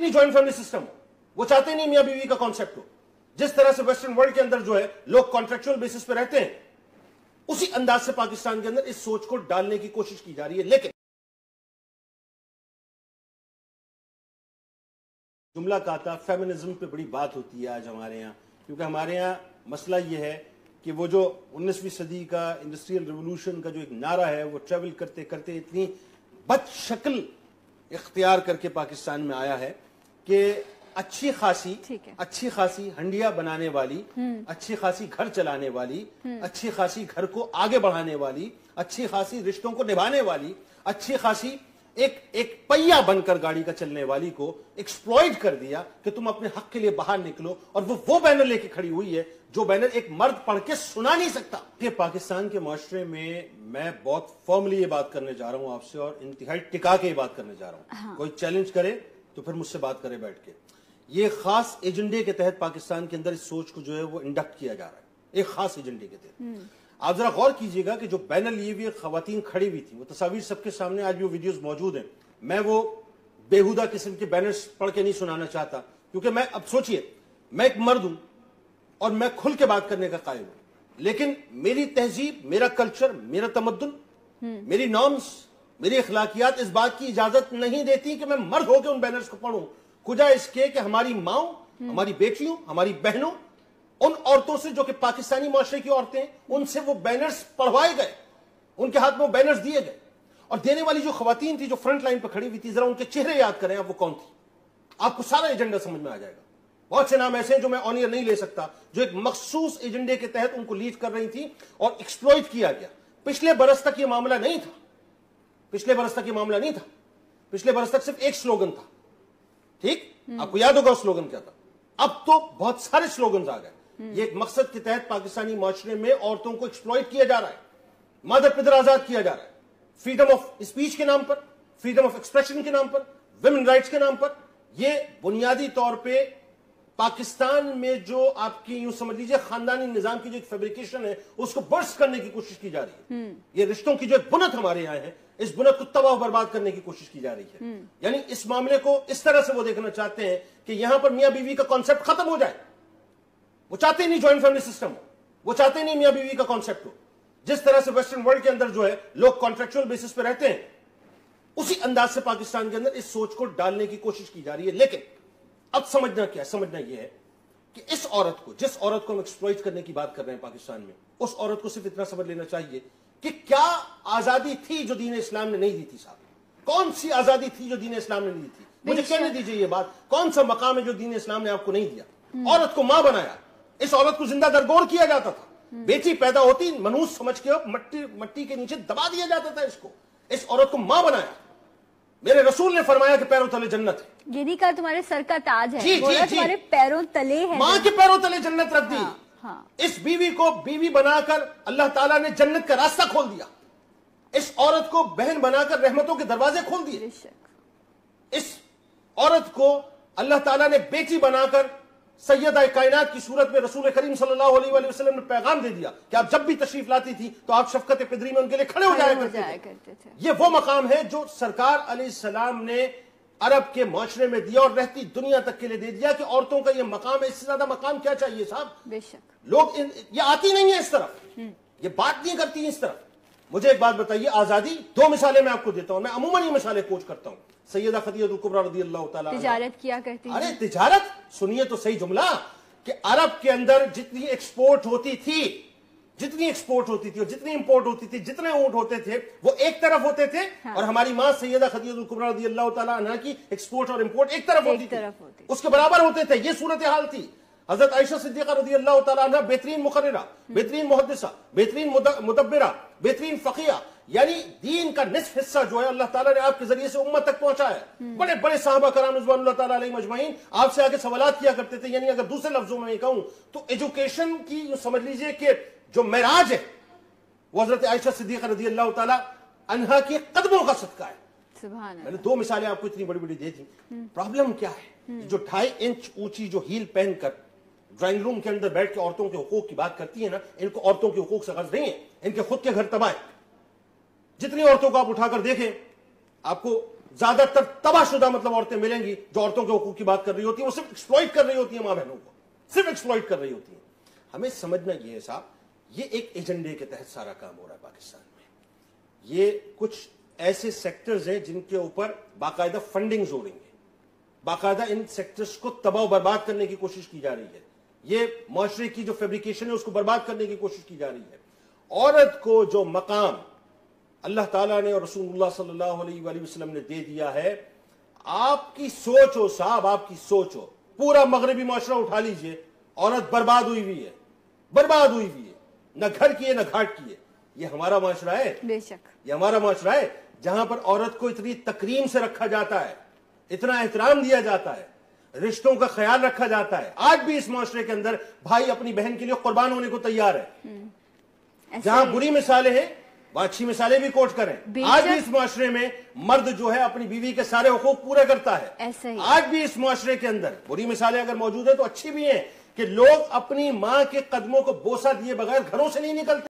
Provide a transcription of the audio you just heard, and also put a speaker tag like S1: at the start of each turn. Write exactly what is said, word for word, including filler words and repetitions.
S1: नहीं joint family system हो, वो चाहते नहीं मियां बीवी का कॉन्सेप्ट हो। जिस तरह से वेस्टर्न वर्ल्ड के अंदर जो है लोग कॉन्ट्रेक्चुअल बेसिस पे रहते हैं, उसी अंदाज से पाकिस्तान के अंदर इस सोच को डालने की कोशिश की जा रही है। लेकिन जुमला कहा था फेमिनिज्म पे बड़ी बात होती है आज हमारे यहाँ, क्योंकि हमारे यहाँ मसला यह है कि वो जो उन्नीसवीं सदी का इंडस्ट्रियल रिवोल्यूशन का जो एक नारा है वो ट्रेवल करते करते इतनी बदशक्ल इख्तियार करके पाकिस्तान में आया है कि अच्छी खासी अच्छी खासी हंडिया बनाने वाली, अच्छी खासी घर चलाने वाली, अच्छी खासी घर को आगे बढ़ाने वाली, अच्छी खासी रिश्तों को निभाने वाली, अच्छी खासी एक एक पहिया बनकर गाड़ी का चलने वाली को एक्सप्लॉइट कर दिया कि तुम अपने हक के लिए बाहर निकलो, और वो वो बैनर लेके खड़ी हुई है जो बैनर एक मर्द पढ़ के सुना नहीं सकता। कि पाकिस्तान के माशरे में मैं बहुत फॉर्मली ये बात करने जा रहा हूं आपसे, और इंतहाई टिका के ये बात करने जा रहा हूं। हाँ। कोई चैलेंज करे तो फिर मुझसे बात करे बैठ के। ये खास एजेंडे के तहत पाकिस्तान के अंदर इस सोच को जो है वो इंडक्ट किया जा रहा है, एक खास एजेंडे के तहत। आप जरा गौर कीजिएगा कि जो बैनर लिए हुए खवातीन खड़ी हुई थी, वो तस्वीर सबके सामने आज भी वो वीडियोस मौजूद हैं। मैं वो बेहुदा किस्म के बैनर्स पढ़ के नहीं सुनाना चाहता, क्योंकि मैं, अब सोचिए, मैं एक मर्द हूं और मैं खुल के बात करने का कायल हूं, लेकिन मेरी तहजीब, मेरा कल्चर, मेरा तमद्दुन, मेरी नॉर्म्स, मेरी अखलाकियात इस बात की इजाजत नहीं देती कि मैं मर्द होकर उन बैनर्स को पढ़ूं। खुदा इसके कि हमारी माओ, हमारी बेटियों, हमारी बहनों, उन औरतों से जो कि पाकिस्तानी माशरे की औरतें हैं, उनसे वो बैनर्स पढ़वाए गए, उनके हाथ में वो बैनर्स दिए गए। और देने वाली जो खवातीन थी जो फ्रंट लाइन पर खड़ी हुई थी, जरा उनके चेहरे याद करें आप, वो कौन थी, आपको सारा एजेंडा समझ में आ जाएगा। बहुत से नाम ऐसे हैं जो मैं ऑन एयर नहीं ले सकता, जो एक मखसूस एजेंडे के तहत उनको लीड कर रही थी और एक्सप्लॉइट किया गया। पिछले बरस तक ये मामला नहीं था, पिछले बरस तक ये मामला नहीं था, पिछले बरस तक सिर्फ एक स्लोगन था, ठीक, आपको याद होगा स्लोगन क्या था। अब तो बहुत सारे स्लोगन आ गए। ये एक मकसद के तहत पाकिस्तानी माशरे में औरतों को एक्सप्लॉइट किया जा रहा है, मादर पिदर आजाद किया जा रहा है, फ्रीडम ऑफ स्पीच के नाम पर, फ्रीडम ऑफ एक्सप्रेशन के नाम पर, विमेन राइट्स के नाम पर। ये बुनियादी तौर पे पाकिस्तान में जो आपकी यूं समझ लीजिए खानदानी निजाम की जो एक फैब्रिकेशन है, उसको बर्स्ट करने की कोशिश की जा रही है। ये रिश्तों की जो एक बुनत हमारे यहाँ है, इस बुनत को तबाह बर्बाद करने की कोशिश की जा रही है। यानी इस मामले को इस तरह से वो देखना चाहते हैं कि यहां पर मियां बीवी का कॉन्सेप्ट खत्म हो जाए। वो चाहते नहीं जॉइंट फैमिली सिस्टम हो, वो चाहते नहीं मियां बीवी का कॉन्सेप्ट हो। जिस तरह से वेस्टर्न वर्ल्ड के अंदर जो है लोग कॉन्ट्रेक्चुअल बेसिस पे रहते हैं, उसी अंदाज से पाकिस्तान के अंदर इस सोच को डालने की कोशिश की जा रही है। लेकिन अब समझना क्या है, समझना यह है कि इस औरत को, जिस औरत को हम एक्सप्लॉइट करने की बात कर रहे हैं पाकिस्तान में, उस औरत को सिर्फ इतना समझ लेना चाहिए कि क्या आजादी थी जो दीन इस्लाम ने नहीं दी थी। साहब, कौन सी आजादी थी जो दीन इस्लाम ने नहीं दी थी? मुझे कहने दीजिए ये बात, कौन सा मकाम है जो दीन इस्लाम ने आपको नहीं दिया? औरत को मां बनाया, इस औरत को जिंदा दरगोर किया जाता था, बेटी पैदा होती मनूस समझ के मट्टी मट्टी के नीचे दबा दिया जाता था इसको। इस औरत को मां बनाया। मेरे रसूल ने फरमाया कि पैरों तले जन्नत है।
S2: ये नहीं कहा तुम्हारे सर का ताज है,
S1: जी, जी, जी।
S2: तुम्हारे पैरों तले है,
S1: मां के पैरों तले जन्नत रख दी।
S2: हाँ, हाँ।
S1: इस बीवी को बीवी बनाकर अल्लाह ताला ने जन्नत का रास्ता खोल दिया। इस औरत को बहन बनाकर रहमतों के दरवाजे खोल दिए। इस औरत को अल्लाह ताला ने बेटी बनाकर सैयदा कायनात की सूरत में रसूल करीम सल्लल्लाहु अलैहि वसल्लम ने पैगाम दे दिया कि आप जब भी तशरीफ लाती थी तो आप शफकत पिदरी में उनके लिए खड़े हो जाया करते थे, करते थे। ये वो मकाम है जो सरकार अलैहिस्सलाम ने अरब के माशरे में दिया और रहती दुनिया तक के लिए दे दिया कि औरतों का ये मकाम है। इससे ज्यादा मकाम क्या चाहिए साहब?
S2: बेशक
S1: लोग इन, ये आती नहीं है इस तरफ, ये बात नहीं करती है इस तरफ। मुझे एक बात बताइए, आजादी, दो मिसालें मैं आपको देता हूं, मैं अमूमन ये मिसालें कोच करता हूं। सैयदा खदीजा कुबरा रज़ियल्लाहु ताला
S2: तिजारत किया करती थी।
S1: अरे तिजारत सुनिए तो सही जुमला, कि अरब के अंदर जितनी एक्सपोर्ट होती थी, जितनी एक्सपोर्ट होती थी और जितनी इंपोर्ट होती थी, जितने ऊंट होते थे वो एक तरफ होते थे। हाँ। और हमारी मां सैयदा खदीजा कुबरा रज़ियल्लाहु ताला अन्हा की एक्सपोर्ट और इंपोर्ट एक तरफ होती थी, उसके बराबर होते थे। ये सूरत हाल थी। हजरत आयशा सिद्दीका रज़ियल्लाहु ताला अन्हा बेहतरीन मुकर्रिरा, बेहतरीन मुहद्दिसा, बेहतरीन मुदब्बिरा, बेहतरीन फकीहा, यानी दीन का निस्फ हिस्सा जो है अल्लाह ताला ने आपके जरिए से उम्मत तक पहुंचा है। बड़े बड़े साहबा कराम रिज़वानुल्लाह ताला अलैहिम अजमईन आपसे आके सवालात किया करते थे। यानी अगर दूसरे लफ्जों में कहूं तो एजुकेशन की समझ लीजिए कि जो मेराज है वो हजरत आयशा सिद्दीका रज़ियल्लाहु ताला अन्हा के कदमों का सदका है। मैंने दो मिसालें आपको इतनी बड़ी बड़ी दे दी। प्रॉब्लम क्या है? जो ढाई इंच ऊंची जो हील पहनकर ड्राइंग रूम के अंदर बैठ के औरतों के हुकूक की बात करती है ना, इनको औरतों के हुकूक से गर्ज नहीं है, इनके खुद के घर तबाह है। जितनी औरतों को आप उठाकर देखें आपको زیادہ تر تباہ شدہ مطلب عورتیں ملیں گی جو عورتوں کے حقوق کی بات کر رہی ہوتی ہیں، وہ صرف ایکسپلائٹ کر رہی ہوتی ہیں ماں بہنوں کو، صرف ایکسپلائٹ کر رہی ہوتی ہیں. ہمیں سمجھنا یہ ہے صاحب، یہ ایک ایجنڈے کے تحت سارا کام ہو رہا ہے پاکستان میں. یہ کچھ ایسے سیکٹرز ہیں جن کے اوپر باقاعدہ فنڈنگز ہو رہی ہیں، باقاعدہ ان سیکٹرز کو تباہ و برباد کرنے کی کوشش کی جا رہی ہے. یہ معاشرے کی جو فیبریکیشن ہے اس کو برباد کرنے کی کوشش کی جا رہی ہے. عورت کو جو مقام اللہ تعالیٰ نے اور رسول اللہ صلی اللہ علیہ وآلہ وسلم نے دے دیا ہے، آپ کی سوچ ہو صاحب، آپ کی سوچ ہو. پورا مغربی معاشرہ اٹھا لیجئے، عورت برباد ہوئی ہوئی ہے، برباد ہوئی ہوئی ہے، نہ گھر کی ہے نہ گھاٹ کی ہے. یہ ہمارا معاشرہ ہے،
S2: بے شک
S1: یہ ہمارا معاشرہ ہے جہاں پر عورت کو اتنی تکریم سے رکھا جاتا ہے، اتنا احترام دیا جاتا ہے، رشتوں کا خیال رکھا جاتا ہے. آج بھی اس معاشرے کے اندر بھائی اپنی بہن کے لیے قربان ہونے کو تیار ہے. جہاں بری مثالیں ہیں وہ اچھی مثالیں بھی کوٹ کریں. آج بھی اس معاشرے میں مرد جو ہے اپنی بیوی کے سارے حقوق پورے کرتا ہے. آج بھی اس معاشرے کے اندر بری مثالیں اگر موجود ہیں تو اچھی بھی ہیں کہ لوگ اپنی ماں کے قدموں کو بوسہ دیے بغیر گھروں سے نہیں نکلتے.